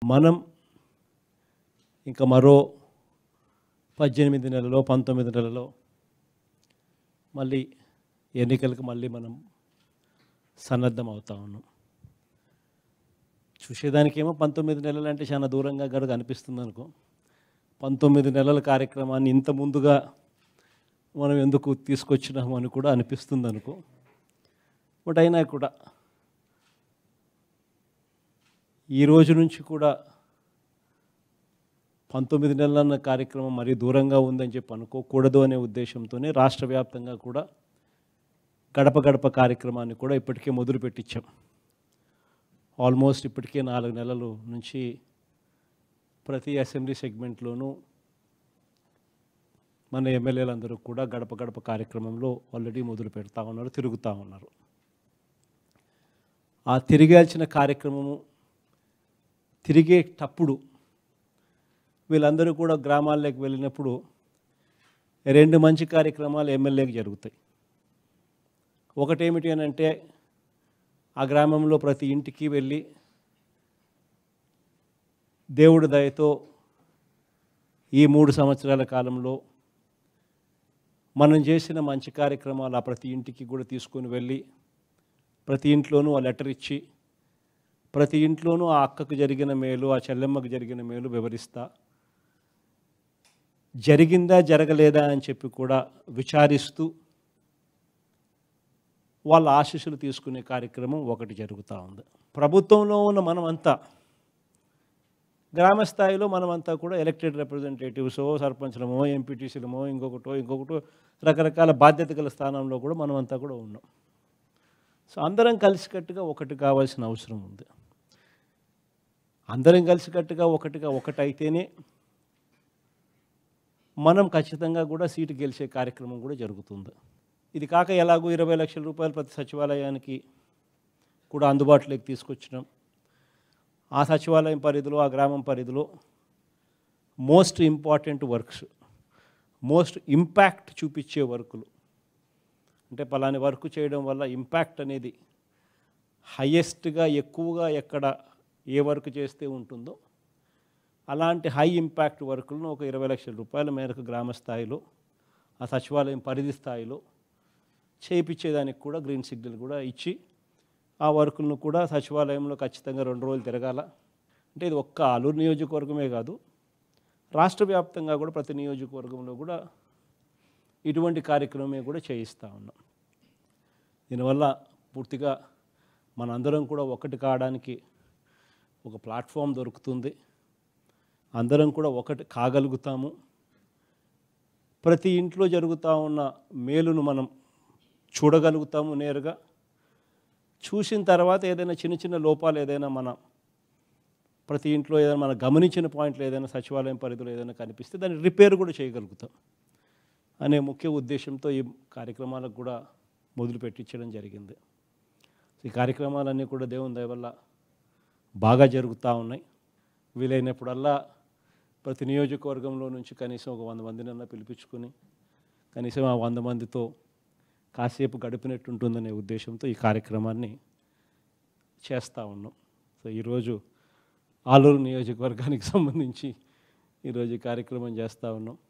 మనం ఇంకా మరో 18 నెలలో 19 నెలలో మళ్ళీ ఎన్నికలకు మళ్ళీ మనం సన్నద్ధం అవుతా ఉన్నాం. చూసేదానికేమో 19 నెలలు అంటే చాలా దూరంగా గడుగు అనిపిస్తుంది అనుకో. 19 నెలల కార్యక్రమాన్ని ఇంత ముందుగా మనం ఎందుకు తీసుకొచ్చినాము అని కూడా అనిపిస్తుంది అనుకో. బట్ అయినా కూడా ఈ రోజు నుంచి కూడా 19 నెలలన్న కార్యక్రమం మరీ దూరంగా ఉందని చెప్పి అనుకోకూడదు అనే ఉద్దేశంతోనే రాష్ట్ర వ్యాప్తంగా కూడా గడప గడప కార్యక్రమాన్ని కూడా ఇప్పటికే మొదలు పెట్టించాం. ఆల్మోస్ట్ ఇప్పటికే 4 నెలల నుంచి ప్రతి అసెంబ్లీ సెగ్మెంట్లోనూ మన ఎమ్మెల్యేలందరూ కూడా గడప గడప కార్యక్రమంలో ఆల్రెడీ మొదలు పెడతా ఉన్నారు, తిరుగుతూ ఉన్నారు. ఆ తిరిగాల్సిన కార్యక్రమము తిరిగేటప్పుడు వీళ్ళందరూ కూడా గ్రామాల్లోకి వెళ్ళినప్పుడు 2 మంచి కార్యక్రమాలు ఎమ్మెల్యేకి జరుగుతాయి. ఒకటేమిటి అని అంటే ఆ గ్రామంలో ప్రతి ఇంటికి వెళ్ళి దేవుడి దయతో ఈ 3 సంవత్సరాల కాలంలో మనం చేసిన మంచి కార్యక్రమాలు ఆ ప్రతి ఇంటికి కూడా తీసుకొని వెళ్ళి ప్రతి ఇంట్లోనూ ఆ లెటర్ ఇచ్చి ప్రతి ఇంట్లోనూ ఆ అక్కకు జరిగిన మేలు, ఆ చెల్లెమ్మకు జరిగిన మేలు వివరిస్తా, జరిగిందా జరగలేదా అని చెప్పి కూడా విచారిస్తూ వాళ్ళ ఆశీస్సులు తీసుకునే కార్యక్రమం ఒకటి జరుగుతూ ఉంది. ప్రభుత్వంలో ఉన్న మనమంతా గ్రామ స్థాయిలో మనమంతా కూడా ఎలక్టెడ్ రిప్రజెంటేటివ్సో సర్పంచ్లమో ఎంపీటీసీలమో ఇంకొకటో రకరకాల బాధ్యత గల స్థానంలో కూడా మనమంతా కూడా ఉన్నాం. సో అందరం కలిసికట్టుగా ఒకటి కావాల్సిన అవసరం ఉంది. అందరం కలిసికట్టుగా ఒకటైతేనే మనం ఖచ్చితంగా కూడా సీటు గెలిచే కార్యక్రమం కూడా జరుగుతుంది. ఇది కాక ఎలాగో 20 లక్షల రూపాయలు ప్రతి సచివాలయానికి కూడా అందుబాటులోకి తీసుకొచ్చినాం. ఆ సచివాలయం పరిధిలో ఆ గ్రామం పరిధిలో most important works, most impact చూపించే వర్కులు అంటే పలాని వర్క్ చేయడం వల్ల ఇంపాక్ట్ అనేది హయ్యెస్ట్గా ఎక్కువగా ఎక్కడ ఏ వర్క్ చేస్తే ఉంటుందో అలాంటి హై ఇంపాక్ట్ వర్కులను ఒక 20 లక్షల రూపాయల మేరకు గ్రామ స్థాయిలో ఆ సచివాలయం పరిధి స్థాయిలో చేయించేదానికి కూడా గ్రీన్ సిగ్నల్ కూడా ఇచ్చి ఆ వర్కులను కూడా సచివాలయంలో ఖచ్చితంగా 2 రోజులు తిరగాల. అంటే ఇది ఒక్క ఆలూరు నియోజకవర్గమే కాదు, రాష్ట్ర వ్యాప్తంగా కూడా ప్రతి నియోజకవర్గంలో కూడా ఇటువంటి కార్యక్రమమే కూడా చేయిస్తూ ఉన్నాం. దీనివల్ల పూర్తిగా మనందరం కూడా ఒకటి కావడానికి ఒక ప్లాట్ఫామ్ దొరుకుతుంది. అందరం కూడా ఒకటి కాగలుగుతాము. ప్రతి ఇంట్లో జరుగుతూ ఉన్న మేలును మనం చూడగలుగుతాము నేరుగా. చూసిన తర్వాత ఏదైనా చిన్న చిన్న లోపాలు ఏదైనా మన ప్రతి ఇంట్లో ఏదైనా మనం గమనించిన పాయింట్లు ఏదైనా సచివాలయం పరిధిలో ఏదైనా కనిపిస్తే దాన్ని రిపేర్ కూడా చేయగలుగుతాం అనే ముఖ్య ఉద్దేశంతో ఈ కార్యక్రమాలకు కూడా మొదలు పెట్టించడం జరిగింది. ఈ కార్యక్రమాలన్నీ కూడా దేవుని దయ వల్ల బాగా జరుగుతూ ఉన్నాయి. వీలైనప్పుడల్లా ప్రతి నియోజకవర్గంలో నుంచి కనీసం ఒక 100 మందినన్నా పిలిపించుకొని కనీసం ఆ 100 మందితో కాసేపు గడిపినట్టు ఉంటుందనే ఉద్దేశంతో ఈ కార్యక్రమాన్ని చేస్తూ ఉన్నాం. సో ఈరోజు ఆలూరు నియోజకవర్గానికి సంబంధించి ఈరోజు ఈ కార్యక్రమం చేస్తూ ఉన్నాం.